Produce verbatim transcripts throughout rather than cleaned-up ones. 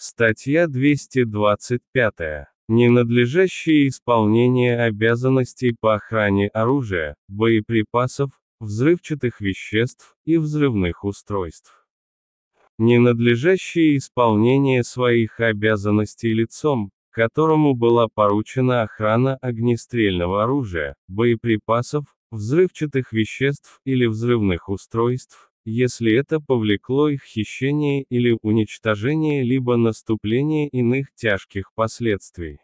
Статья двести двадцать пять. Ненадлежащее исполнение обязанностей по охране оружия, боеприпасов, взрывчатых веществ и взрывных устройств. Ненадлежащее исполнение своих обязанностей лицом, которому была поручена охрана огнестрельного оружия, боеприпасов, взрывчатых веществ или взрывных устройств, если это повлекло их хищение или уничтожение либо наступление иных тяжких последствий.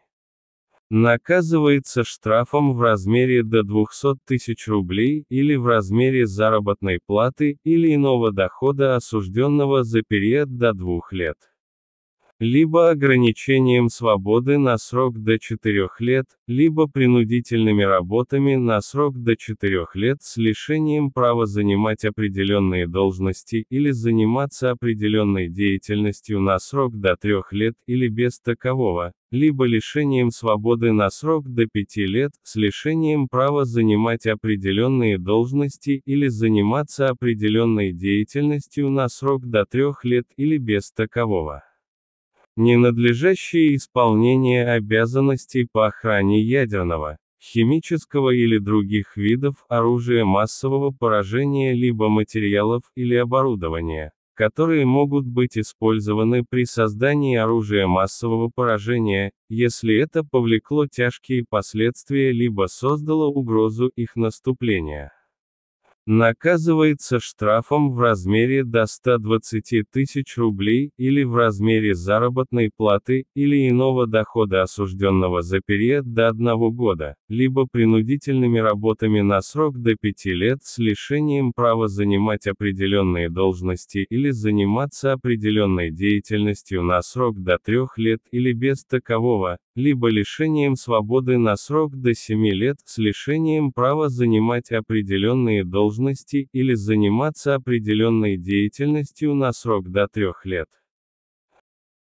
Наказывается штрафом в размере до двухсот тысяч рублей или в размере заработной платы или иного дохода осужденного за период до двух лет. Либо ограничением свободы на срок до четырёх лет, либо принудительными работами на срок до четырёх лет с лишением права занимать определенные должности или заниматься определенной деятельностью на срок до трёх лет или без такового, либо лишением свободы на срок до пяти лет с лишением права занимать определенные должности или заниматься определенной деятельностью на срок до трёх лет или без такового. Ненадлежащее исполнение обязанностей по охране ядерного, химического или других видов оружия массового поражения либо материалов или оборудования, которые могут быть использованы при создании оружия массового поражения, если это повлекло тяжкие последствия либо создало угрозу их наступления. Наказывается штрафом в размере до ста двадцати тысяч рублей или в размере заработной платы или иного дохода осужденного за период до одного года, либо принудительными работами на срок до пяти лет с лишением права занимать определенные должности или заниматься определенной деятельностью на срок до трёх лет или без такового, либо лишением свободы на срок до семи лет с лишением права занимать определенные должности или заниматься определенной деятельностью на срок до трёх лет.